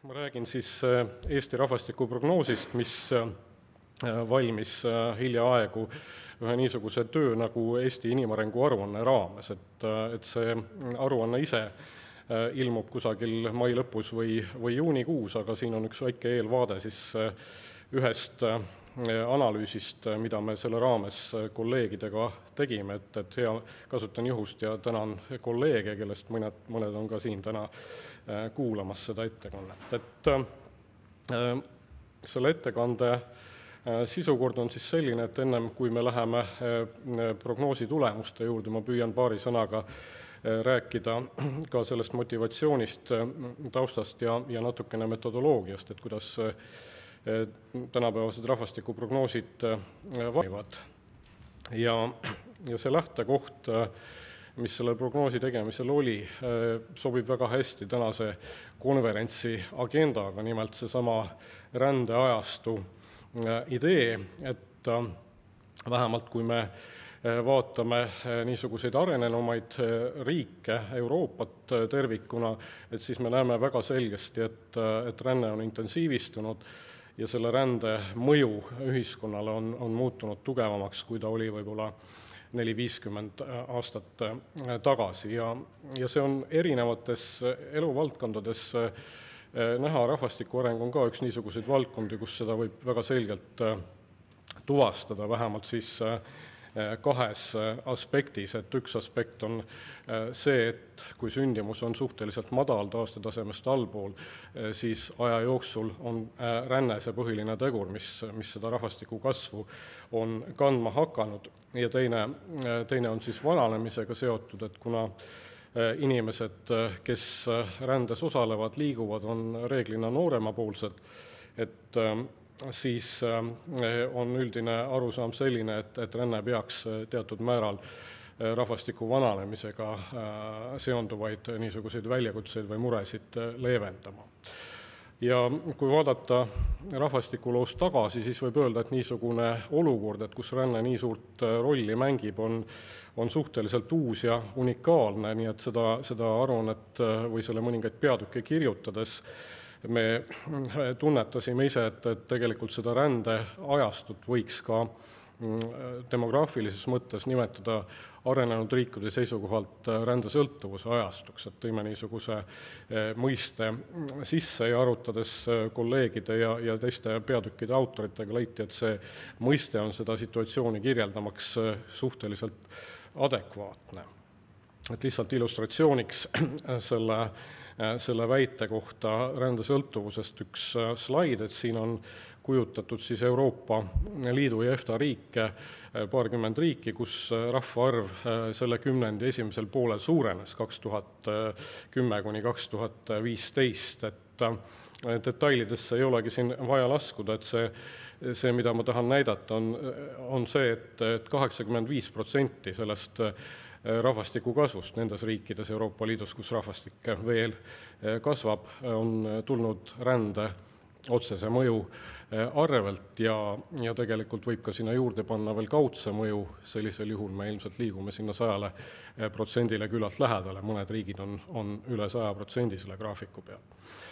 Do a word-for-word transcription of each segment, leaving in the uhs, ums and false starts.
ma räägin siis Eesti rahvastikuprognoosist, mis valmis hiljaaegu ühe niisuguse töö nagu Eesti inimarengu aruanne raames, et, et see aruanne ise ilmub kusagil mai lõpus või, või juunikuus, aga siin on üks väike eelvaade siis ühest analüüsist, mida me selle raames kolleegidega tegime, et, et hea kasutan juhust ja tänan kolleege, kellest mõned, mõned on ka siin täna kuulamas seda ettekannet. Et äh, selle ettekande sisukord on siis selline, et ennem kui me läheme prognoosi tulemuste juurde, ma püüan paari sõnaga rääkida ka sellest motivatsioonist, taustast ja, ja natukene metodoloogiast, et kuidas tänapäevased rahvastikuprognoosid valivad. Ja, ja see lähtekoht, mis selle prognoosi tegemisel oli, sobib väga hästi tänase konverentsi agendaga, nimelt seesama rändeajastu idee, et vähemalt kui me vaatame niisuguseid arenenumaid riike, Euroopat tervikuna, et siis me näeme väga selgesti, et, et ränne on intensiivistunud ja selle rände mõju ühiskonnale on, on muutunud tugevamaks, kui ta oli võib-olla neli viiskümmend aastat tagasi. Ja, ja see on erinevates eluvaldkondades näha, rahvastiku areng on ka üks niisuguseid valdkondi, kus seda võib väga selgelt tuvastada, vähemalt siis kahes aspektis, et üks aspekt on see, et kui sündimus on suhteliselt madal taastetasemest allpool, siis aja jooksul on ränne see põhiline tegur, mis, mis seda rahvastiku kasvu on kandma hakanud. Ja teine, teine on siis vananemisega seotud, et kuna inimesed, kes rändes osalevad, liiguvad, on reeglina nooremapoolsed, et siis on üldine arusaam selline, et, et ränne peaks teatud määral rahvastiku vananemisega seonduvaid niisuguseid väljakutseid või muresid leevendama. Ja kui vaadata rahvastikuloos tagasi, siis võib öelda, et niisugune olukord, et kus ränne nii suurt rolli mängib, on, on suhteliselt uus ja unikaalne, nii et seda, seda aruannet või selle mõningaid peatükke kirjutades me tunnetasime ise, et, et tegelikult seda rände ajastut võiks ka demograafilises mõttes nimetada arenenud riikide seisukohalt rändesõltuvuse ajastuks, et tõime niisuguse mõiste sisse ja arutades kolleegide ja, ja teiste peatükkide autoritega leiti, et see mõiste on seda situatsiooni kirjeldamaks suhteliselt adekvaatne. Et lihtsalt illustratsiooniks selle selle väite kohta rändesõltuvusest üks slaid, et siin on kujutatud siis Euroopa Liidu ja EFTA riike, paarkümmend riiki, kus rahvaarv selle kümnendi esimesel poolel suurenes kaks tuhat kümme kuni kaks tuhat viisteist, et detailidesse ei olegi siin vaja laskuda, et see, see mida ma tahan näidata, on, on see, et, et kaheksakümmend viis protsenti sellest rahvastiku kasvust nendes riikides Euroopa Liidus, kus rahvastik veel kasvab, on tulnud rände otsese mõju arvelt ja, ja tegelikult võib ka sinna juurde panna veel kaudse mõju, sellisel juhul me ilmselt liigume sinna sajale protsendile küllalt lähedale, mõned riigid on, on üle saja protsendi selle graafiku peal.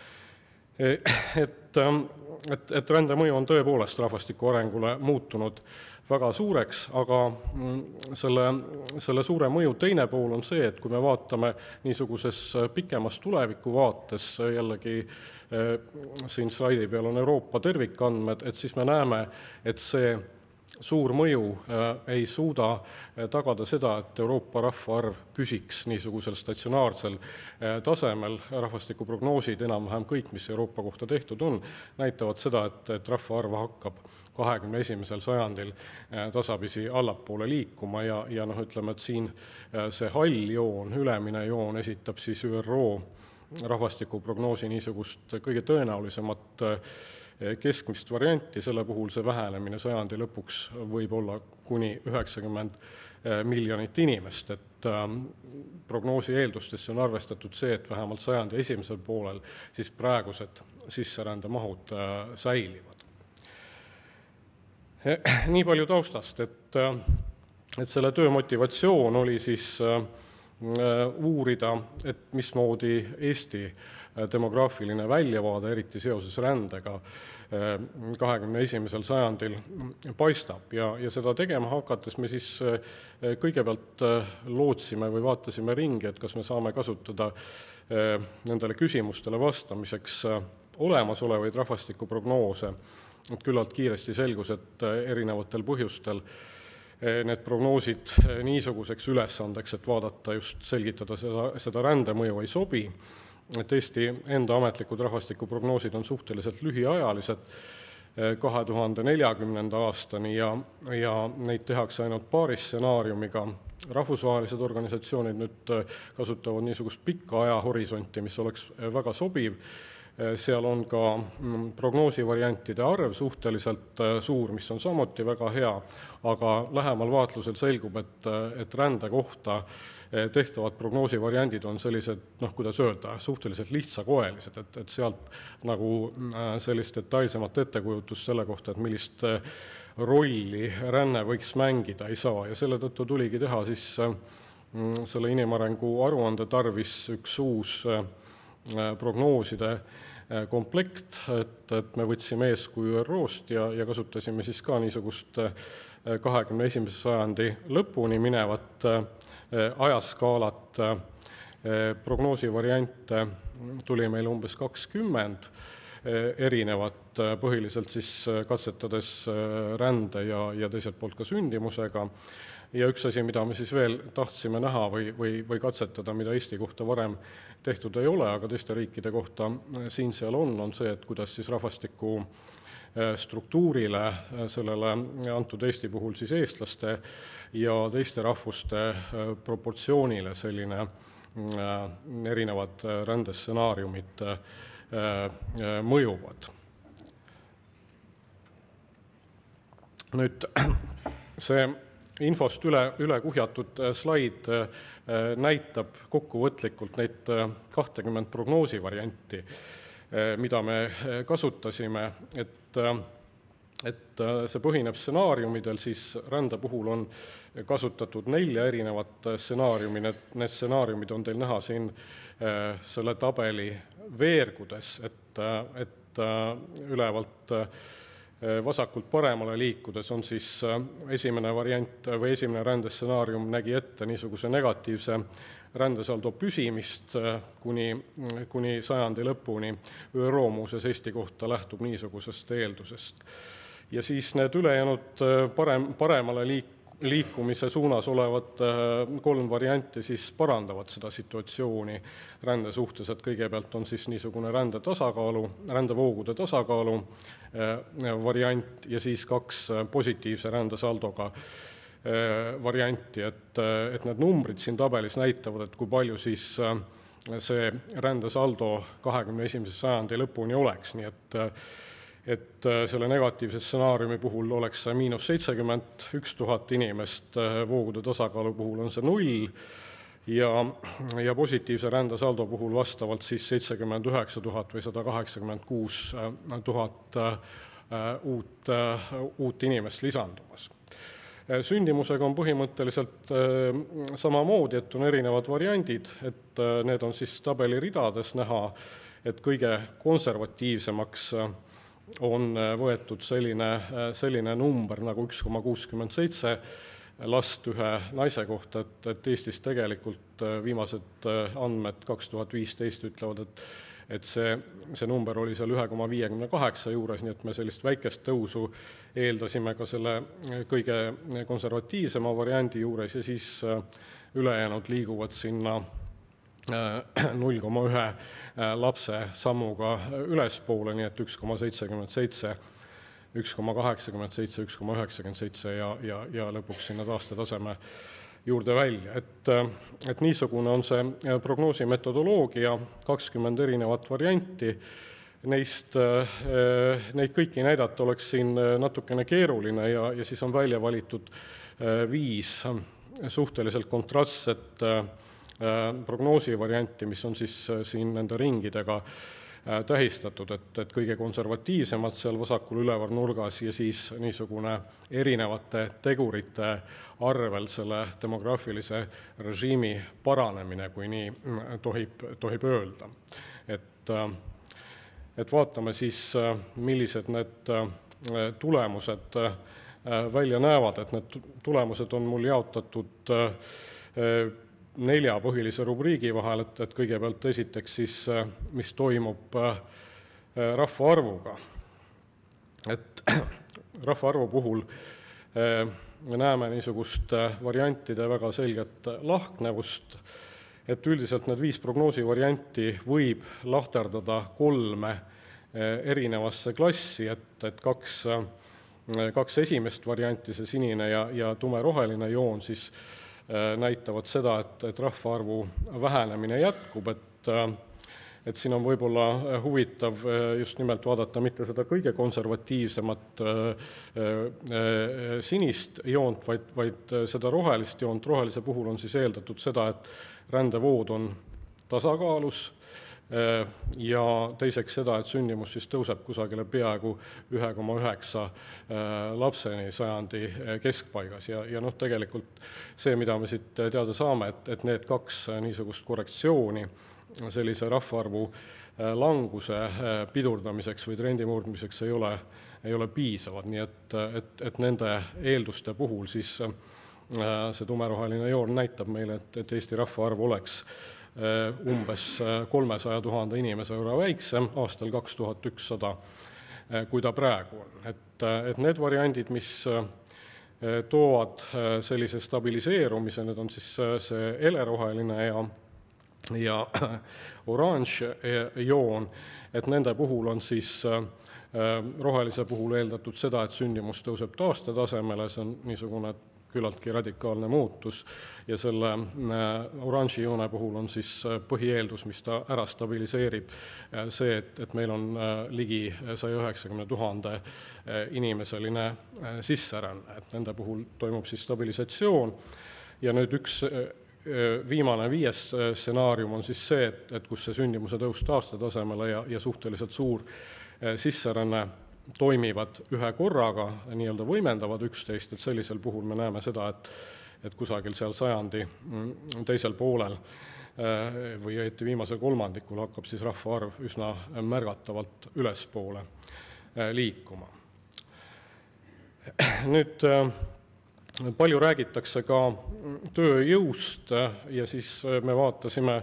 Et, et, et rände mõju on tõepoolest rahvastiku arengule muutunud väga suureks, aga selle, selle suure mõju teine pool on see, et kui me vaatame niisuguses pikemas tuleviku vaates, jällegi siin slaidi peal on Euroopa tervikandmed, et siis me näeme, et see suur mõju ei suuda tagada seda, et Euroopa rahvaarv püsiks niisugusel statsionaarsel tasemel. Rahvastikuprognoosid, enam-vähem kõik, mis Euroopa kohta tehtud on, näitavad seda, et, et rahvaarv hakkab kahekümne esimesel sajandil tasapisi allapoole liikuma ja, ja noh, ütleme, et siin see hall joon, ülemine joon esitab siis Ü R O rahvastikuprognoosi niisugust kõige tõenäolisemat keskmist varianti, selle puhul see vähenemine sajandi lõpuks võib olla kuni üheksakümmend miljonit inimest, et prognoosi eeldustesse on arvestatud see, et vähemalt sajandi esimesel poolel siis praegused sisserändemahud säilivad. Nii palju taustast, et, et selle töö motivatsioon oli siis uurida, et mismoodi Eesti demograafiline väljavaade, eriti seoses rändega, kahekümne esimesel sajandil paistab. Ja, ja seda tegema hakates me siis kõigepealt lootsime või vaatasime ringi, et kas me saame kasutada nendele küsimustele vastamiseks olemasolevaid rahvastikuprognoose. Et küllalt kiiresti selgus, et erinevatel põhjustel need prognoosid niisuguseks ülesandeks, et vaadata just selgitada seda, seda rändemõju ei sobi. Et Eesti enda ametlikud rahvastikuprognoosid on suhteliselt lühiajalised kahe tuhande neljakümnenda aastani ja, ja neid tehakse ainult paari stsenaariumiga. Rahvusvahelised organisatsioonid nüüd kasutavad niisugust pikka ajahorisonti, mis oleks väga sobiv. Seal on ka prognoosivariantide arv suhteliselt suur, mis on samuti väga hea, aga lähemal vaatlusel selgub, et, et rände kohta tehtavad prognoosivariandid on sellised, noh, kuidas öelda, suhteliselt lihtsakoelised, et, et sealt nagu sellist detailsemat ettekujutust selle kohta, et millist rolli ränne võiks mängida ei saa. Ja selle tõttu tuligi teha siis selle inimarengu aruande tarvis üks uus prognooside komplekt, et, et me võtsime eeskuju Ü R O-st ja, ja kasutasime siis ka niisugust kahekümne esimese sajandi lõpuni minevat ajaskaalat. Prognoosivariante tuli meil umbes kakskümmend erinevat, põhiliselt siis katsetades rände ja, ja teiselt poolt ka sündimusega. Ja üks asi, mida me siis veel tahtsime näha või, või, või katsetada, mida Eesti kohta varem tehtud ei ole, aga teiste riikide kohta siin seal on, on see, et kuidas siis rahvastiku struktuurile, sellele antud Eesti puhul siis eestlaste ja teiste rahvuste proportsioonile selline erinevad rändestsenaariumid mõjuvad. Nüüd see infost üle, üle kuhjatud slaid näitab kokkuvõtlikult neid kakskümmend prognoosivarianti, mida me kasutasime, et, et see põhineb stsenaariumidel, siis rände puhul on kasutatud nelja erinevat stsenaariumi, need, need stsenaariumid on teil näha siin selle tabeli veergudes, et, et ülevalt vasakult paremale liikudes on siis esimene variant või esimene rändestsenaarium nägi ette niisuguse negatiivse rändesaldo püsimist kuni, kuni sajandi lõpuni. Ü R O muuseas Eesti kohta lähtub niisugusest eeldusest. Ja siis need ülejäänud parem, paremale liik, liikumise suunas olevad kolm varianti siis parandavad seda situatsiooni rände suhtes, et kõigepealt on siis niisugune rände tasakaalu, rändevoogude tasakaalu variant ja siis kaks positiivse rändesaldoga varianti, et, et need numbrid siin tabelis näitavad, et kui palju siis see rändesaldo kahekümne esimese sajandi lõpuni oleks, nii et et selle negatiivse stsenaariumi puhul oleks see miinus seitsekümmend üks tuhat inimest, voogude tasakaalu puhul on see null ja, ja positiivse rändesaldo puhul vastavalt siis seitsekümmend üheksa tuhat või sada kaheksakümmend kuus tuhat uut, uut inimest lisandumas. Sündimusega on põhimõtteliselt samamoodi, et on erinevad variandid, et need on siis tabeli ridades näha, et kõige konservatiivsemaks on võetud selline, selline number nagu üks koma kuuskümmend seitse last ühe naise kohta, et, et Eestis tegelikult viimased andmed kaks tuhat viisteist ütlevad, et, et see, see number oli seal üks koma viiskümmend kaheksa juures, nii et me sellist väikest tõusu eeldasime ka selle kõige konservatiivsema variandi juures ja siis ülejäänud liiguvad sinna null koma üks lapse sammuga ülespoole, nii et üks koma seitsekümmend seitse, üks koma kaheksakümmend seitse, üks koma üheksakümmend seitse ja, ja, ja lõpuks sinna taastetaseme juurde välja. Et, et niisugune on see prognoosi metodoloogia, kakskümmend erinevat varianti. Neist, neid kõiki näidata oleks siin natukene keeruline ja, ja siis on välja valitud viis suhteliselt kontrastset prognoosivarianti, mis on siis siin nende ringidega tähistatud, et, et kõige konservatiivsemad seal vasakul üleval nurgas ja siis niisugune erinevate tegurite arvel selle demograafilise režiimi paranemine, kui nii tohib, tohib öelda. Et, et vaatame siis, millised need tulemused välja näevad, et need tulemused on mul jaotatud nelja põhilise rubriigi vahel, et, et kõigepealt esiteks siis, mis toimub rahvaarvuga. Et rahvaarvu puhul me näeme niisugust variantide väga selget lahknevust, et üldiselt need viis prognoosi varianti võib lahterdada kolme erinevasse klassi, et, et kaks, kaks esimest varianti, see sinine ja, ja tumeroheline joon, siis näitavad seda, et, et rahvaarvu vähenemine jätkub, et, et siin on võib-olla huvitav just nimelt vaadata mitte seda kõige konservatiivsemat sinist joont, vaid, vaid seda rohelist joont. Rohelise puhul on siis eeldatud seda, et rändevood on tasakaalus ja teiseks seda, et sündimus siis tõuseb kusagile peaaegu ühe koma üheksa lapseni sajandi keskpaigas. Ja, ja noh, tegelikult see, mida me siit teada saame, et, et need kaks niisugust korrektsiooni sellise rahvaarvu languse pidurdamiseks või trendi murdmiseks ei ole, ei ole piisavad. Nii et, et, et nende eelduste puhul siis see tumeroheline joon näitab meile, et, et Eesti rahvaarv oleks umbes kolmesaja tuhande inimese võrra väiksem aastal kaks tuhat ükssada, kui ta praegu on. Et, et need variandid, mis toovad sellise stabiliseerumise, need on siis see heleroheline ja, ja oranž joon, et nende puhul on siis rohelise puhul eeldatud seda, et sündimus tõuseb taastetasemele, see on niisugune küllaltki radikaalne muutus ja selle oranži joone puhul on siis põhieeldus, mis ta ära stabiliseerib, see, et, et meil on ligi saja üheksakümne tuhande inimeseline sisseränne, et nende puhul toimub siis stabilisatsioon ja nüüd üks viimane viies stsenaarium on siis see, et, et kus see sündimuse tõus taastetasemele ja, ja suhteliselt suur sisseränne toimivad ühe korraga, nii-öelda võimendavad üksteist, et sellisel puhul me näeme seda, et, et kusagil seal sajandi teisel poolel või õieti viimasel kolmandikul hakkab siis rahvaarv üsna märgatavalt ülespoole liikuma. Nüüd palju räägitakse ka tööjõust ja siis me vaatasime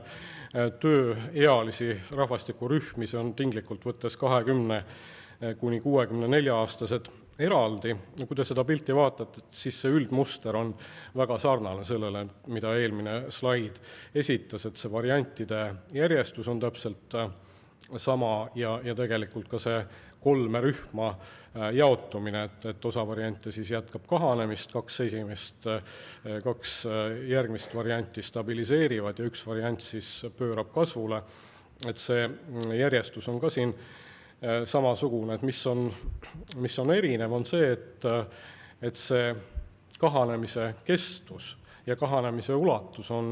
tööealisi rahvastikurühmi, see on tinglikult võttes kahekümne kuni kuuekümne nelja aastased eraldi. Kui te seda pilti vaatate, siis see üldmuster on väga sarnane sellele, mida eelmine slaid esitas, et see variantide järjestus on täpselt sama ja, ja tegelikult ka see kolme rühma jaotumine, et, et osa variante siis jätkab kahanemist, kaks esimest, kaks järgmist varianti stabiliseerivad ja üks variant siis pöörab kasvule, et see järjestus on ka siin samasugune, et mis on, mis on erinev, on see, et, et see kahanemise kestus ja kahanemise ulatus on,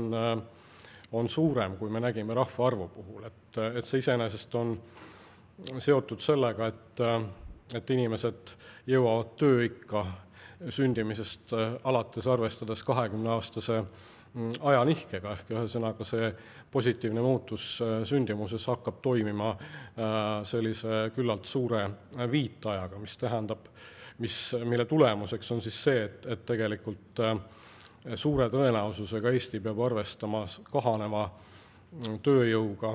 on suurem, kui me nägime rahvaarvu puhul. Et, et see iseenesest on seotud sellega, et, et inimesed jõuavad tööikka sündimisest alates arvestades kahekümne aastase ajanihkega, ehk ühesõnaga see positiivne muutus sündimuses hakkab toimima sellise küllalt suure viitajaga, mis tähendab, mis, mille tulemuseks on siis see, et, et tegelikult suure tõenäosusega Eesti peab arvestama kahaneva tööjõuga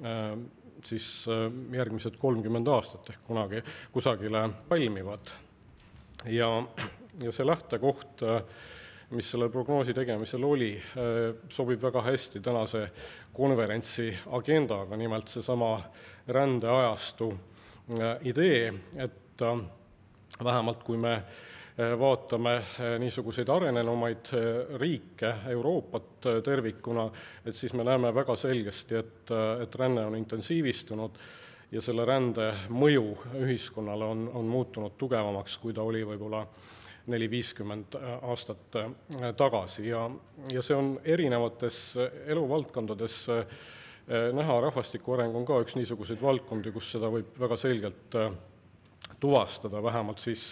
siis järgmised kolmkümmend aastat ehk kunagi kusagile valmivad. Ja, ja see lähtekoht, mis selle prognoosi tegemisel oli, sobib väga hästi tänase konverentsi agendaga, nimelt seesama rändeajastu idee, et vähemalt kui me vaatame niisuguseid arenenumaid riike, Euroopat tervikuna, et siis me näeme väga selgesti, et, et ränne on intensiivistunud ja selle rände mõju ühiskonnale on, on muutunud tugevamaks, kui ta oli võib-olla neli viiskümmend aastat tagasi ja, ja see on erinevates eluvaldkondades näha, rahvastiku areng on ka üks niisuguseid valdkondi, kus seda võib väga selgelt tuvastada, vähemalt siis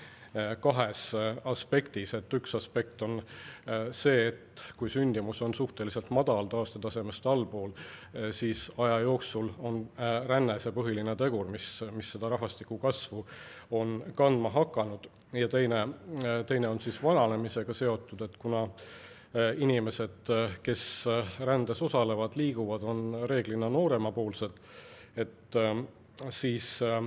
kahes aspektis, et üks aspekt on see, et kui sündimus on suhteliselt madal taastetasemest allpool, siis aja jooksul on ränne see põhiline tegur, mis, mis seda rahvastiku kasvu on kandma hakanud. Ja teine, teine on siis vananemisega seotud, et kuna inimesed, kes rändes osalevad, liiguvad, on reeglina nooremapoolsed, et siis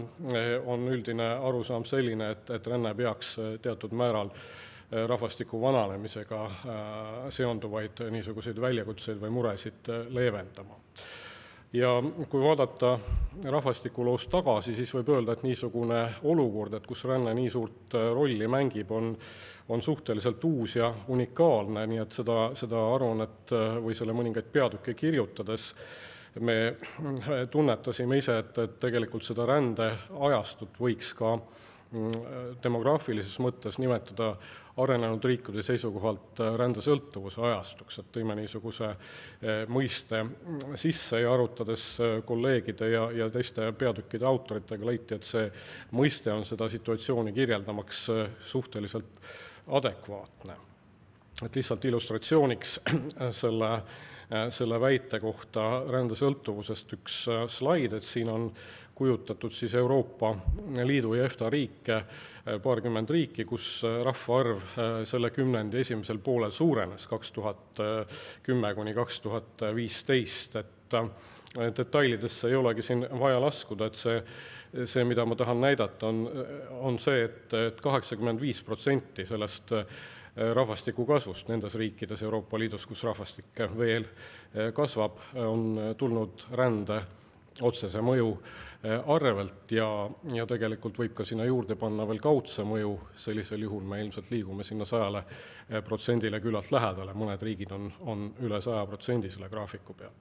on üldine arusaam selline, et, et ränne peaks teatud määral rahvastiku vananemisega seonduvaid niisuguseid väljakutseid või muresid leevendama. Ja kui vaadata rahvastikuloos tagasi, siis võib öelda, et niisugune olukord, et kus ränne nii suurt rolli mängib, on, on suhteliselt uus ja unikaalne, nii et seda, seda aruannet või selle mõningaid peatükke kirjutades me tunnetasime ise, et, et tegelikult seda rände ajastut võiks ka demograafilises mõttes nimetada arenenud riikide seisukohalt rändesõltuvuse ajastuks, et tõime niisuguse mõiste sisse ja arutades kolleegide ja, ja teiste peatükkide autoritega leiti, et see mõiste on seda situatsiooni kirjeldamaks suhteliselt adekvaatne. Et lihtsalt illustratsiooniks selle selle väite kohta rändesõltuvusest üks slaid, et siin on kujutatud siis Euroopa Liidu ja EFTA riike, paarkümmend riiki, kus rahvaarv selle kümnendi esimesel poolel suurenes kaks tuhat kümme kuni kaks tuhat viisteist, et detailidesse ei olegi siin vaja laskuda, et see, see mida ma tahan näidata, on, on see, et, et kaheksakümmend viis protsenti sellest rahvastiku kasvust nendes riikides Euroopa Liidus, kus rahvastik veel kasvab, on tulnud rände otsese mõju arvelt ja, ja tegelikult võib ka sinna juurde panna veel kaudse mõju, sellisel juhul me ilmselt liigume sinna sajale protsendile küllalt lähedale, mõned riigid on, on üle saja protsendi selle graafiku peal.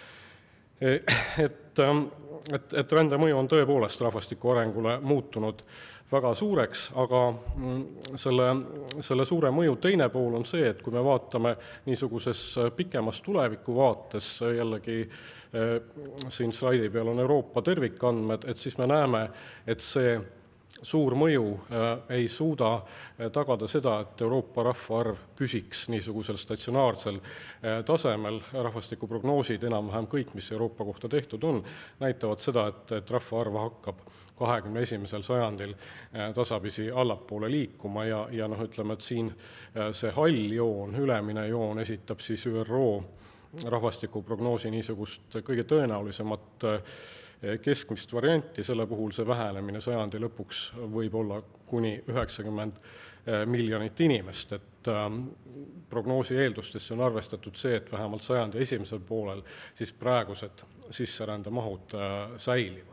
Et, et, et rände mõju on tõepoolest rahvastiku arengule muutunud väga suureks, aga selle, selle suure mõju teine pool on see, et kui me vaatame niisuguses pikemas tuleviku vaates, jällegi siin slaidi peal on Euroopa tervikandmed, et siis me näeme, et see suur mõju ei suuda tagada seda, et Euroopa rahvaarv püsiks niisugusel statsionaarsel tasemel. Rahvastikuprognoosid enam-vähem kõik, mis Euroopa kohta tehtud on, näitavad seda, et, et rahvaarv hakkab kahekümne esimesel sajandil tasapisi allapoole liikuma ja, ja noh, ütleme, et siin see hall joon, ülemine joon esitab siis ÜRO rahvastikuprognoosi niisugust kõige tõenäolisemat keskmist varianti, selle puhul see vähenemine sajandi lõpuks võib olla kuni üheksakümmend miljonit inimest, et prognoosi eeldustesse on arvestatud see, et vähemalt sajandi esimesel poolel siis praegused sisserändemahud säilivad.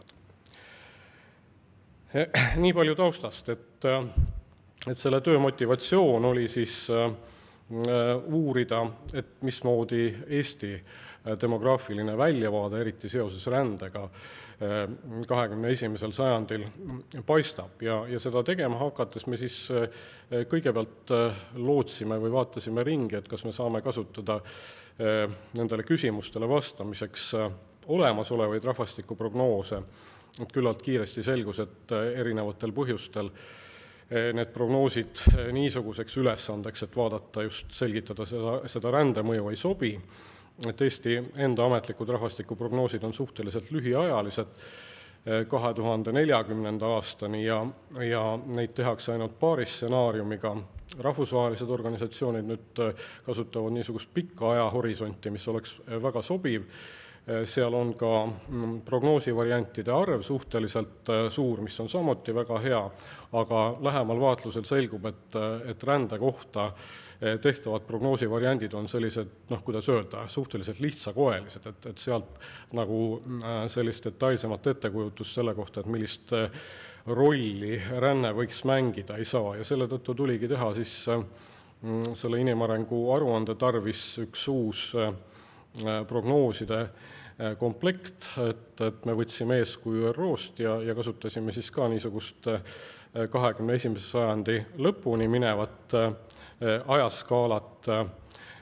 Nii palju taustast, et, et selle töö motivatsioon oli siis uurida, et mismoodi Eesti demograafiline väljavaade, eriti seoses rändega, kahekümne esimesel sajandil paistab. Ja, ja seda tegema hakates me siis kõigepealt lootsime või vaatasime ringi, et kas me saame kasutada nendele küsimustele vastamiseks olemasolevaid rahvastikuprognoose. Et küllalt kiiresti selgus, et erinevatel põhjustel need prognoosid niisuguseks ülesandeks, et vaadata just selgitada seda, seda rändemõju ei sobi. Et Eesti enda ametlikud rahvastikuprognoosid on suhteliselt lühiajalised kahe tuhande neljakümnenda aastani ja, ja neid tehakse ainult paari stsenaariumiga. Rahvusvahelised organisatsioonid nüüd kasutavad niisugust pikka ajahorisonti, mis oleks väga sobiv. Seal on ka prognoosivariantide arv suhteliselt suur, mis on samuti väga hea, aga lähemal vaatlusel selgub, et, et rände kohta tehtavad prognoosivariandid on sellised, noh, kuidas öelda, suhteliselt lihtsakoelised, et, et sealt nagu sellist detailsemat ettekujutust selle kohta, et millist rolli ränne võiks mängida ei saa ja selle tõttu tuligi teha siis selle inimarengu aruande tarvis üks uus prognooside komplekt, et, et me võtsime eeskuju ÜRO-st ja, ja kasutasime siis ka niisugust kahekümne esimese sajandi lõpuni minevat ajaskaalat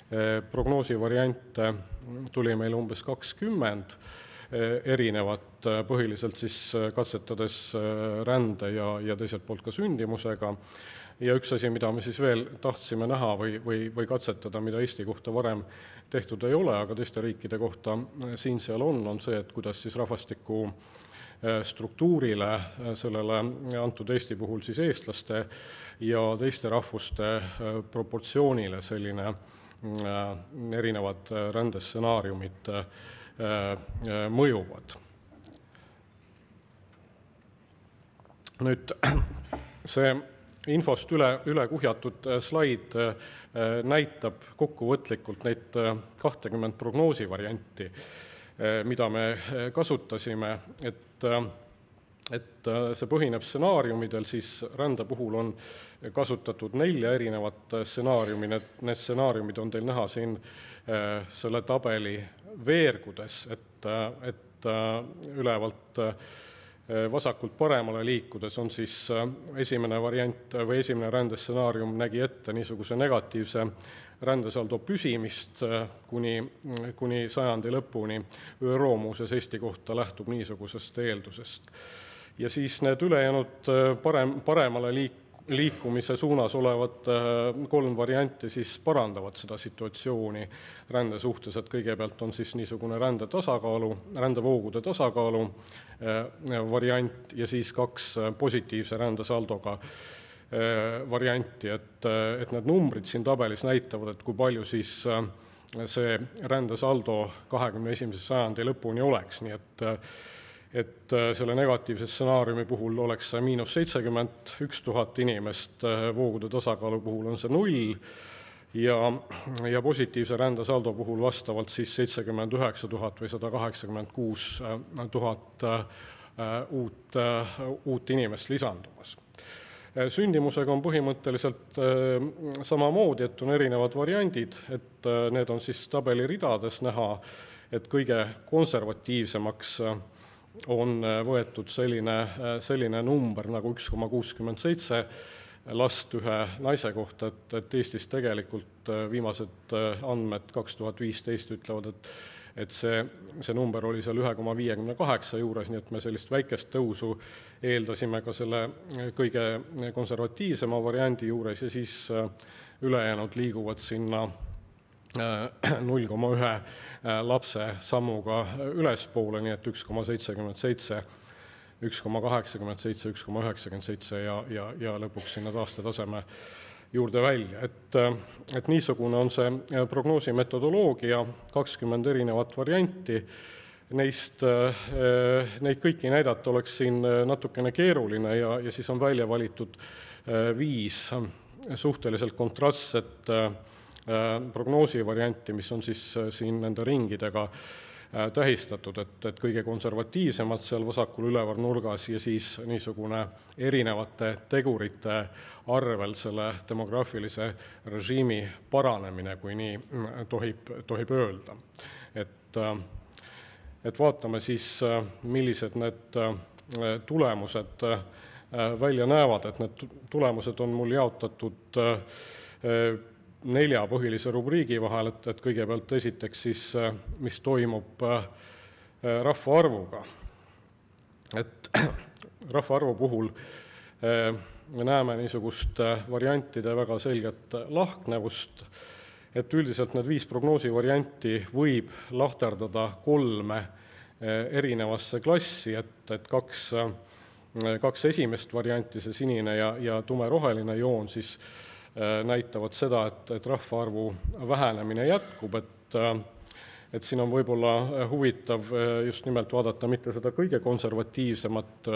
Prognoosivariante tuli meil umbes kakskümmend erinevat, põhiliselt siis katsetades rände ja, ja teiselt poolt ka sündimusega. Ja üks asi, mida me siis veel tahtsime näha või, või, või katsetada, mida Eesti kohta varem tehtud ei ole, aga teiste riikide kohta siin seal on, on see, et kuidas siis rahvastiku struktuurile, sellele antud Eesti puhul siis eestlaste ja teiste rahvuste proportsioonile selline erinevad rändestsenaariumid mõjuvad. Nüüd see infost üle, üle kuhjatud slaid näitab kokkuvõtlikult neid kakskümmend prognoosivarianti, mida me kasutasime, et, et see põhineb stsenaariumidel, siis rände puhul on kasutatud nelja erinevat stsenaariumi, need, need stsenaariumid on teil näha siin selle tabeli veergudes, et, et ülevalt vasakult paremale liikudes on siis esimene variant või esimene rändestsenaarium nägi ette niisuguse negatiivse rändesaldo püsimist kuni, kuni sajandi lõpuni. ÜRO muuseas Eesti kohta lähtub niisugusest eeldusest. Ja siis need ülejäänud parem, paremale liik, liikumise suunas olevad kolm varianti siis parandavad seda situatsiooni rände suhtes, et kõigepealt on siis niisugune rände tasakaalu, rändevoogude tasakaalu variant ja siis kaks positiivse rändesaldoga varianti, et, et need numbrid siin tabelis näitavad, et kui palju siis see rändesaldo kahekümne esimese sajandi lõpuni oleks, nii et et selle negatiivse stsenaariumi puhul oleks see miinus seitsekümmend üks tuhat inimest, voogude tasakaalu puhul on see null ja, ja positiivse rändesaldo puhul vastavalt siis seitsekümmend üheksa tuhat või sada kaheksakümmend kuus tuhat uut, uut inimest lisandumas. Sündimusega on põhimõtteliselt samamoodi, et on erinevad variandid, et need on siis tabeli ridades näha, et kõige konservatiivsemaks on võetud selline, selline number nagu üks koma kuuskümmend seitse last ühe naise kohta, et, et Eestis tegelikult viimased andmed kaks tuhat viisteist ütlevad, et, et see, see number oli seal üks koma viiskümmend kaheksa juures, nii et me sellist väikest tõusu eeldasime ka selle kõige konservatiivsema variandi juures ja siis ülejäänud liiguvad sinna null koma üks lapse sammuga ülespoole, nii et üks koma seitsekümmend seitse, üks koma kaheksakümmend seitse, üks koma üheksakümmend seitse ja, ja, ja lõpuks sinna taastetaseme juurde välja. Et, et niisugune on see prognoosi metodoloogia, kakskümmend erinevat varianti. Neist, neid kõiki näidata oleks siin natukene keeruline ja, ja siis on välja valitud viis suhteliselt kontrastset prognoosivarianti, mis on siis siin nende ringidega tähistatud, et, et kõige konservatiivsemalt seal vasakul üleval nurgas ja siis niisugune erinevate tegurite arvel selle demograafilise režiimi paranemine, kui nii tohib, tohib öelda. Et, et vaatame siis, millised need tulemused välja näevad, et need tulemused on mul jaotatud nelja põhilise rubriigi vahel, et, et kõigepealt esiteks siis, mis toimub rahvaarvuga. Et rahvaarvu puhul me näeme niisugust variantide väga selget lahknevust, et üldiselt need viis prognoosivarianti võib lahterdada kolme erinevasse klassi, et, et kaks, kaks esimest varianti, see sinine ja, ja tumeroheline joon siis näitavad seda, et, et rahvaarvu vähenemine jätkub, et, et siin on võib-olla huvitav just nimelt vaadata mitte seda kõige konservatiivsemat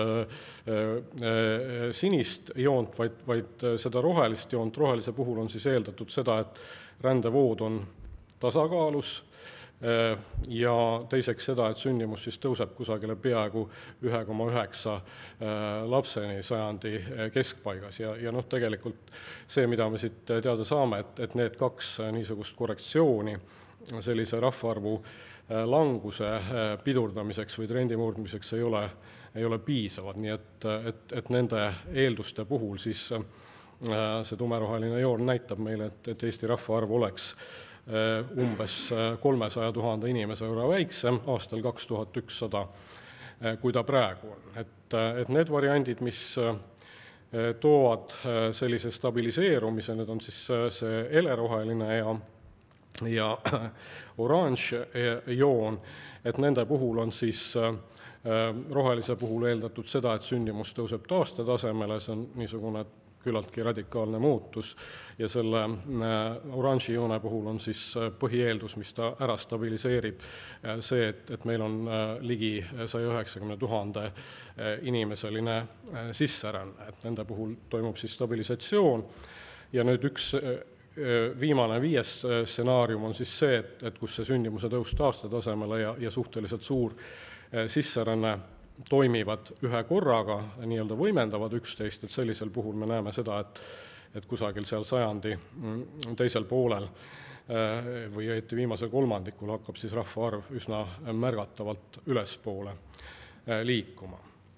sinist joont, vaid, vaid seda rohelist joont. Rohelise puhul on siis eeldatud seda, et rändevood on tasakaalus ja teiseks seda, et sündimus siis tõuseb kusagile peaaegu üks koma üheksa lapseni sajandi keskpaigas ja, ja noh, tegelikult see, mida me siit teada saame, et, et need kaks niisugust korrektsiooni sellise rahvaarvu languse pidurdamiseks või trendi murdmiseks ei ole, ei ole piisavad, nii et, et, et nende eelduste puhul siis see tumeroheline joon näitab meile, et, et Eesti rahvaarv oleks umbes kolmesaja tuhande inimese võrra väiksem aastal kaks tuhat ükssada, kui ta praegu on. Et, et need variandid, mis toovad sellise stabiliseerumise, need on siis see heleroheline ja, ja oranž joon, et nende puhul on siis rohelise puhul eeldatud seda, et sündimus tõuseb taastetasemele, see on niisugune küllaltki radikaalne muutus, ja selle oranži joone puhul on siis põhieeldus, mis ta ära stabiliseerib, see, et, et meil on ligi saja üheksakümne tuhande inimeseline sisseränne, et nende puhul toimub siis stabilisatsioon, ja nüüd üks viimane viies stsenaarium on siis see, et, et kus see sündimuse tõus taastetasemele ja, ja suhteliselt suur sisseränne toimivad ühe korraga, nii-öelda võimendavad üksteist, et sellisel puhul me näeme seda, et, et kusagil seal sajandi teisel poolel või õieti viimasel kolmandikul hakkab siis rahvaarv üsna märgatavalt ülespoole liikuma.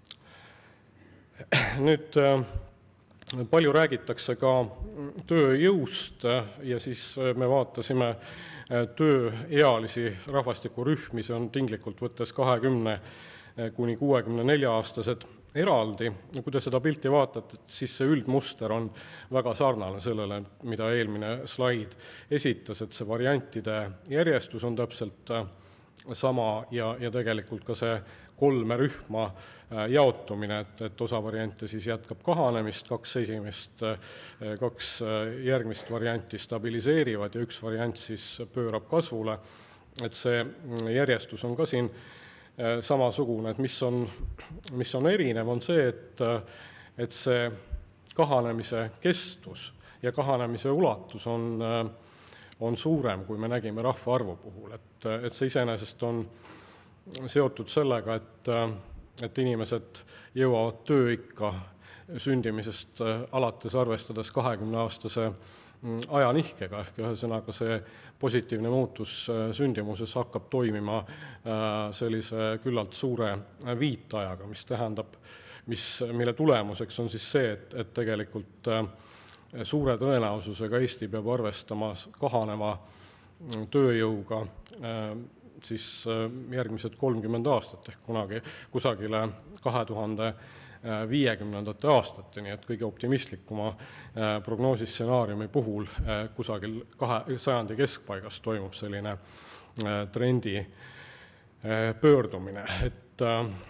Nüüd palju räägitakse ka tööjõust ja siis me vaatasime tööealisi rahvastikurühmi, see on tinglikult võttes kahekümne kuni kuuekümne nelja aastased eraldi. Kui te seda pilti vaatate, siis see üldmuster on väga sarnane sellele, mida eelmine slaid esitas, et see variantide järjestus on täpselt sama ja, ja tegelikult ka see kolme rühma jaotumine, et, et osa variante siis jätkab kahanemist, kaks esimest, kaks järgmist varianti stabiliseerivad ja üks variant siis pöörab kasvule, et see järjestus on ka siin samasugune, et mis on, mis on erinev, on see, et, et see kahanemise kestus ja kahanemise ulatus on, on suurem, kui me nägime rahvaarvu puhul. Et, et see iseenesest on seotud sellega, et, et inimesed jõuavad tööikka sündimisest alates arvestades kahekümne aastase ajanihkega, ehk ühesõnaga see positiivne muutus sündimuses hakkab toimima sellise küllalt suure viitajaga, mis tähendab, mis, mille tulemuseks on siis see, et, et tegelikult suure tõenäosusega Eesti peab arvestama kahaneva tööjõuga siis järgmised kolmkümmend aastat ehk kunagi kusagile kahe tuhande viiekümnendate aastateni, et kõige optimistlikuma prognoosistsenaariumi puhul kusagil kahe sajandi keskpaigas toimub selline trendi pöördumine. Et,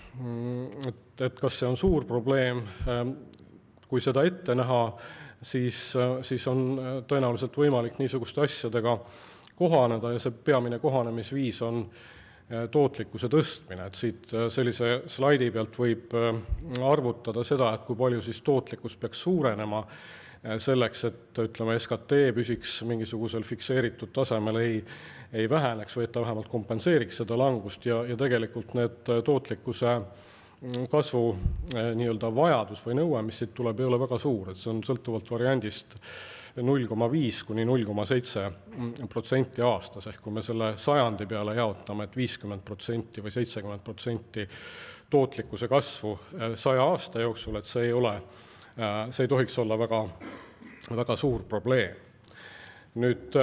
et, et kas see on suur probleem, kui seda ette näha, siis, siis on tõenäoliselt võimalik niisuguste asjadega kohaneda ja see peamine kohanemisviis on tootlikkuse tõstmine, et siit sellise slaidi pealt võib arvutada seda, et kui palju siis tootlikkus peaks suurenema selleks, et ütleme, S K T püsiks mingisugusel fikseeritud tasemel, ei, ei väheneks või et ta vähemalt kompenseeriks seda langust ja, ja tegelikult need tootlikkuse kasvu nii-öelda vajadus või nõue, mis siit tuleb, ei ole väga suur, et see on sõltuvalt variandist null koma viis kuni null koma seitse protsenti aastas, ehk kui me selle sajandi peale jaotame, et viiskümmend protsenti või seitsekümmend protsenti tootlikkuse kasvu saja aasta jooksul, et see ei ole, see ei tohiks olla väga, väga suur probleem. Nüüd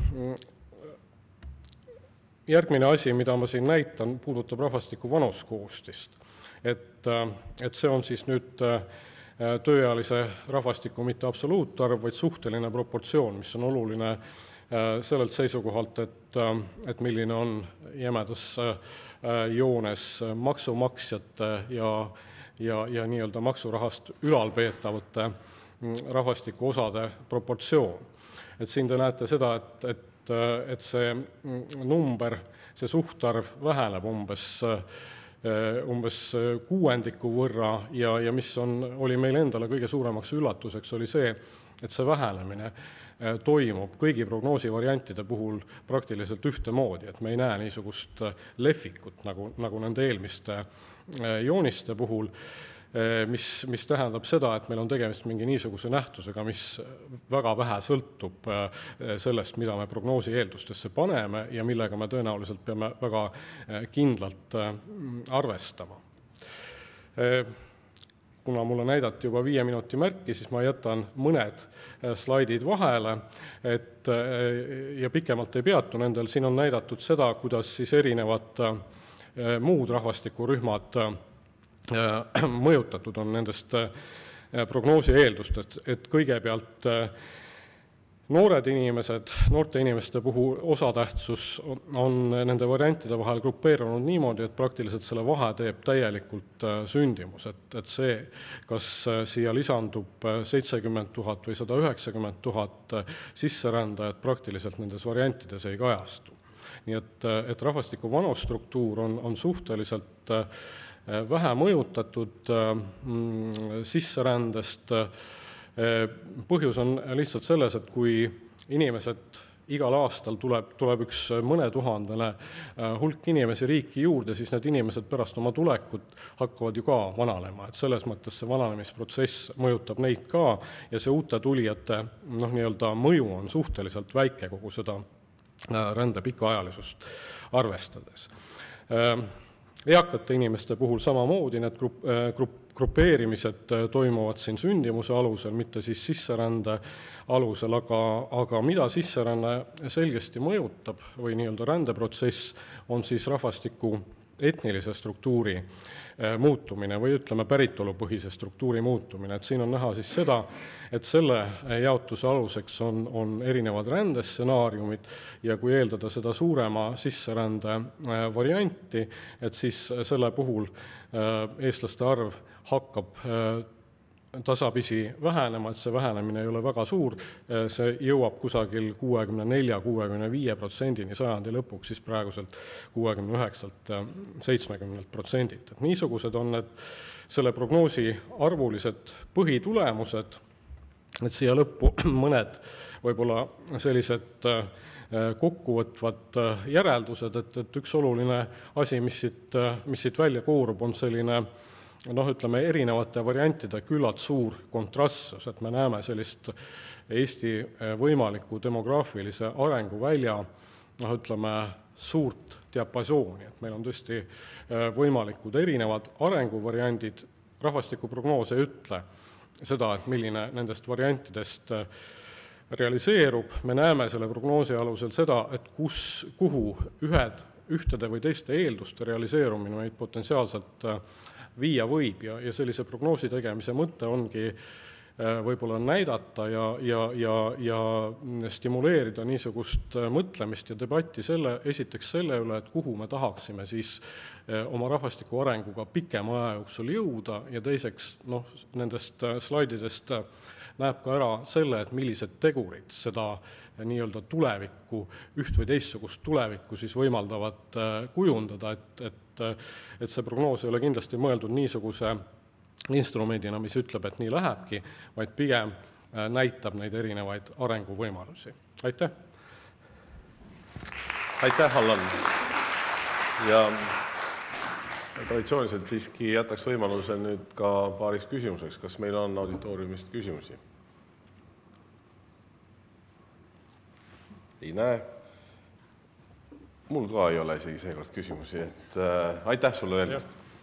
järgmine asi, mida ma siin näitan, puudutab rahvastiku vanuskoostist, et, et see on siis nüüd tööealise rahvastiku mitte absoluutarv, vaid suhteline proportsioon, mis on oluline sellelt seisukohalt, et, et milline on jämedas joones maksumaksjate ja, ja, ja nii-öelda maksurahast ülalpeetavate rahvastiku osade proportsioon. Et siin te näete seda, et, et, et see number, see suhtarv väheneb umbes umbes kuuendiku võrra ja, ja mis on, oli meil endale kõige suuremaks üllatuseks, oli see, et see vähenemine toimub kõigi prognoosivariantide puhul praktiliselt ühtemoodi, et me ei näe niisugust lehvikut nagu, nagu nende eelmiste jooniste puhul, mis, mis tähendab seda, et meil on tegemist mingi niisuguse nähtusega, mis väga vähe sõltub sellest, mida me prognoosi eeldustesse paneme ja millega me tõenäoliselt peame väga kindlalt arvestama. kuna mulle näidati juba viie minuti märki, siis ma jätan mõned slaidid vahele, et, ja pikemalt ei peatu nendel. Siin on näidatud seda, kuidas siis erinevad muud rahvastikurühmad mõjutatud on nendest prognoosi eeldustest, et kõigepealt noored inimesed, noorte inimeste puhul osatähtsus on nende variantide vahel grupeerunud niimoodi, et praktiliselt selle vahe teeb täielikult sündimus, et, et see, kas siia lisandub seitsekümmend tuhat või sada üheksakümmend tuhat sisserändajat, praktiliselt nendes variantides ei kajastu. Nii et, et rahvastiku vanustruktuur on, on suhteliselt vähe mõjutatud sisserändest. Põhjus on lihtsalt selles, et kui inimesed igal aastal tuleb, tuleb üks mõne tuhandene hulk inimesi riiki juurde, siis need inimesed pärast oma tulekut hakkavad ju ka vananema. Et selles mõttes see vananemisprotsess mõjutab neid ka ja see uute tulijate noh, nii-öelda mõju on suhteliselt väike kogu seda rände pikaajalisust arvestades. Eakate inimeste puhul samamoodi need grupp, grupp, grupeerimised toimuvad siin sündimuse alusel, mitte siis sisserände alusel, aga, aga mida sisseränne selgesti mõjutab või nii-öelda rändeprotsess on siis rahvastiku etnilise struktuuri muutumine või ütleme päritolupõhise struktuuri muutumine. Et siin on näha siis seda, et selle jaotuse aluseks on, on erinevad rändestsenaariumid ja kui eeldada seda suurema sisserände varianti, et siis selle puhul eestlaste arv hakkab tasapisi vähenema, et see vähenemine ei ole väga suur, see jõuab kusagil kuuekümne nelja kuni kuuekümne viie protsendini sajandi lõpuks, siis praeguselt kuuekümne üheksalt seitsmekümnelt protsendilt. Et niisugused on need selle prognoosi arvulised põhitulemused, et siia lõppu mõned võib-olla sellised kokkuvõtvad järeldused, et, et üks oluline asi, mis siit, mis siit välja koorub, on selline noh, ütleme, erinevate variantide küllalt suur kontrastsus, et me näeme sellist Eesti võimaliku demograafilise arenguvälja, noh, ütleme, suurt diapasooni, et meil on tõesti võimalikud erinevad arenguvariandid, rahvastikuprognoos ei ütle seda, et milline nendest variantidest realiseerub. Me näeme selle prognoosi alusel seda, et kus, kuhu ühed, ühtede või teiste eelduste realiseerumine meid potentsiaalselt viia võib ja, ja sellise prognoosi tegemise mõte ongi võib-olla näidata ja, ja, ja, ja stimuleerida niisugust mõtlemist ja debatti selle, esiteks selle üle, et kuhu me tahaksime siis oma rahvastiku arenguga pikema aja jooksul jõuda ja teiseks noh, nendest slaididest näeb ka ära selle, et millised tegurid seda nii-öelda tulevikku, üht või teistsugust tulevikku siis võimaldavad kujundada, et, et, et see prognoos ei ole kindlasti mõeldud niisuguse instrumendina, mis ütleb, et nii lähebki, vaid pigem näitab neid erinevaid arenguvõimalusi. Aitäh! Aitäh, Allan! Ja traditsiooniliselt siiski jätaks võimaluse nüüd ka paariks küsimuseks. Kas meil on auditooriumist küsimusi? Ei näe. Mul ka ei ole isegi seekord küsimusi. Et, äh, aitäh sulle veel.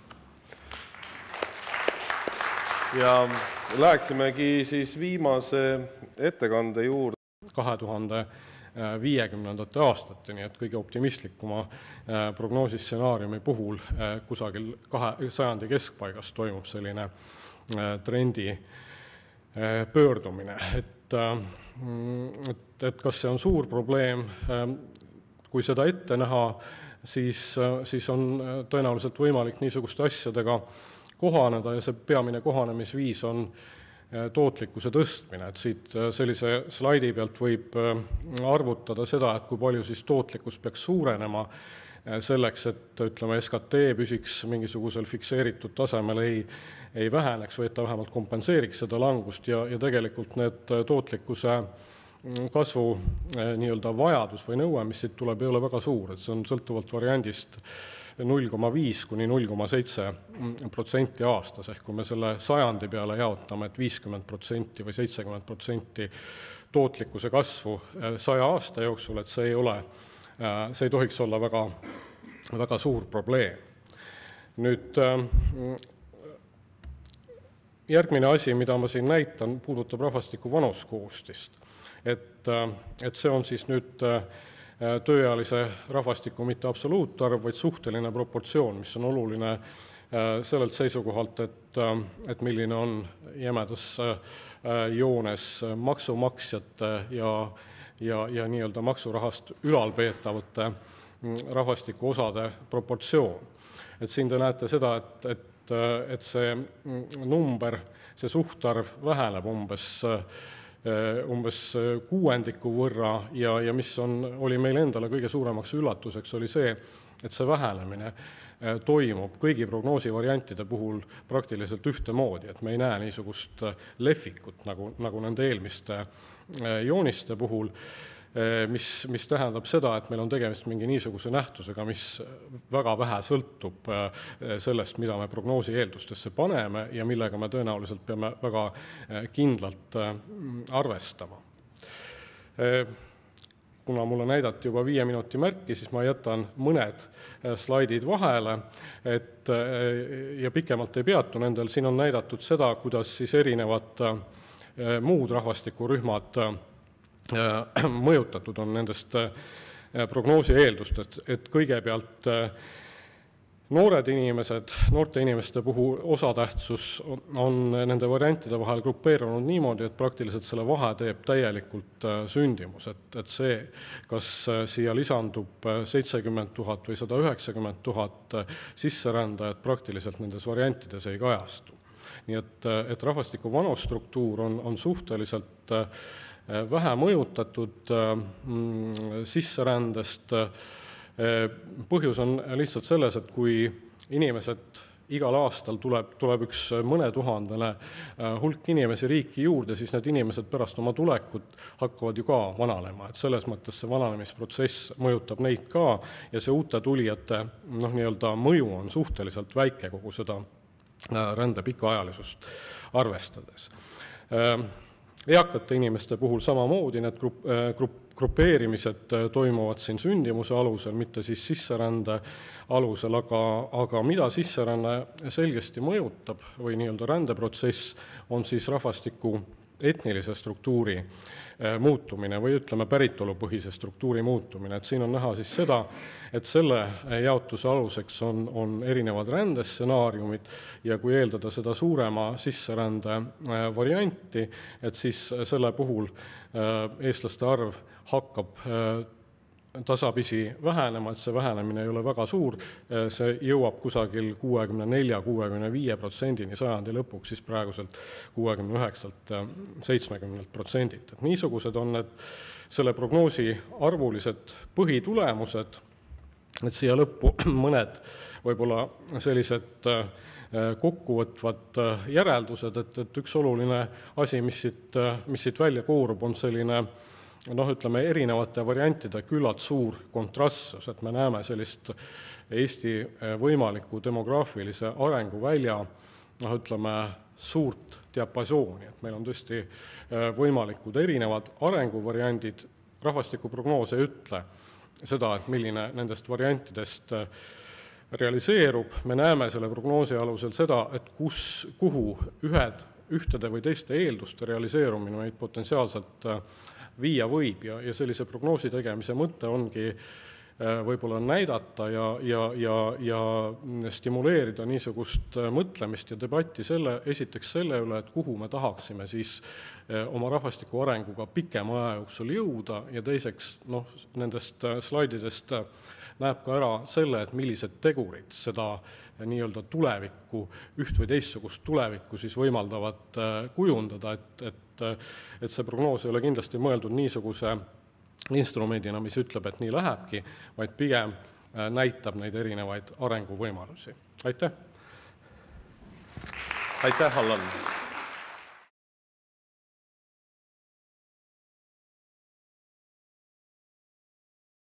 Ja läheksimegi siis viimase ettekande juurde. kahe tuhande viiekümnendate aastateni, et kõige optimistlikuma prognoosistsenaariumi puhul kusagil kahe sajandi keskpaigas toimub selline trendi pöördumine. Et, et, et kas see on suur probleem, kui seda ette näha, siis, siis on tõenäoliselt võimalik niisuguste asjadega kohaneda ja see peamine kohanemisviis on tootlikkuse tõstmine, et siit sellise slaidi pealt võib arvutada seda, et kui palju siis tootlikkus peaks suurenema selleks, et ütleme, S K T püsiks mingisugusel fikseeritud tasemel, ei, ei väheneks või et ta vähemalt kompenseeriks seda langust ja, ja tegelikult need tootlikkuse kasvu nii-öelda vajadus või nõue, mis siit tuleb, ei ole väga suur, et see on sõltuvalt variandist null koma viis kuni null koma seitse protsenti aastas, ehk kui me selle sajandi peale jaotame, et viiskümmend protsenti või seitsekümmend protsenti tootlikkuse kasvu saja aasta jooksul, et see ei ole, see ei tohiks olla väga, väga suur probleem. Nüüd järgmine asi, mida ma siin näitan, puudutab rahvastiku vanuskoostist. Et, et see on siis nüüd tööealise rahvastiku mitte absoluutarv, vaid suhteline proportsioon, mis on oluline sellelt seisukohalt, et, et milline on jämedas joones maksumaksjate ja, ja, ja nii-öelda maksurahast ülalpeetavate rahvastiku osade proportsioon. Et siin te näete seda, et, et, et see number, see suhtarv väheneb umbes, umbes kuuendiku võrra ja, ja mis on, oli meil endale kõige suuremaks üllatuseks, oli see, et see vähenemine toimub kõigi prognoosivariantide puhul praktiliselt ühtemoodi, et me ei näe niisugust lehvikut nagu, nagu nende eelmiste jooniste puhul, mis, mis tähendab seda, et meil on tegemist mingi niisuguse nähtusega, mis väga vähe sõltub sellest, mida me prognoosi eeldustesse paneme ja millega me tõenäoliselt peame väga kindlalt arvestama. Kuna mulle näidati juba viie minuti märki, siis ma jätan mõned slaidid vahele, et, ja pikemalt ei peatu nendel. Siin on näidatud seda, kuidas siis erinevad muud rahvastikurühmad mõjutatud on nendest prognoosi eeldustest, et kõigepealt noored inimesed, noorte inimeste puhul osatähtsus on nende variantide vahel grupeerunud niimoodi, et praktiliselt selle vahe teeb täielikult sündimus, et, et see, kas siia lisandub seitsekümmend tuhat või sada üheksakümmend tuhat sisserändajat, praktiliselt nendes variantides ei kajastu. Nii et, et rahvastiku vanustruktuur on, on suhteliselt vähe mõjutatud sisserändest. Põhjus on lihtsalt selles, et kui inimesed igal aastal tuleb, tuleb üks mõnetuhandene hulk inimesi riiki juurde, siis need inimesed pärast oma tulekut hakkavad ju ka vananema. Et selles mõttes see vananemisprotsess mõjutab neid ka ja see uute tulijate noh, nii-öelda mõju on suhteliselt väike kogu seda rände pikaajalisust arvestades. Eakate inimeste puhul samamoodi need grupp, grupp, grupeerimised toimuvad siin sündimuse alusel, mitte siis sisserände alusel, aga, aga mida sisseränne selgesti mõjutab või nii-öelda rändeprotsess on siis rahvastiku etnilise struktuuri muutumine või ütleme päritolupõhise struktuuri muutumine. Et siin on näha siis seda, et selle jaotuse aluseks on, on erinevad rändestsenaariumid ja kui eeldada seda suurema sisserände varianti, et siis selle puhul eestlaste arv hakkab tasapisi vähenema, et see vähenemine ei ole väga suur, see jõuab kusagil kuuekümne nelja kuni kuuekümne viie protsendini sajandi lõpuks, siis praeguselt kuuekümne üheksa seitsmekümne protsendilt. Et niisugused on need selle prognoosi arvulised põhitulemused, et siia lõppu mõned võib-olla sellised kokkuvõtvad järeldused, et, et üks oluline asi, mis siit, mis siit välja koorub, on selline noh, ütleme, erinevate variantide küllalt suur kontrastsus, et me näeme sellist Eesti võimaliku demograafilise arenguvälja, noh, ütleme, suurt diapasooni, et meil on tõesti võimalikud erinevad arenguvariandid, rahvastikuprognoos ei ütle seda, et milline nendest variantidest realiseerub, me näeme selle prognoosi alusel seda, et kus, kuhu ühed, ühtede või teiste eelduste realiseerumine meid potentsiaalselt viia võib ja, ja sellise prognoosi tegemise mõte ongi võib-olla näidata ja, ja, ja, ja stimuleerida niisugust mõtlemist ja debatti selle, esiteks selle üle, et kuhu me tahaksime siis oma rahvastiku arenguga pikema aja jooksul jõuda ja teiseks noh, nendest slaididest näeb ka ära selle, et millised tegurid seda nii-öelda tulevikku, üht või teistsugust tulevikku siis võimaldavad kujundada, et, et, et see prognoos ei ole kindlasti mõeldud niisuguse instrumendina, mis ütleb, et nii lähebki, vaid pigem näitab neid erinevaid arenguvõimalusi. Aitäh! Aitäh, Allan!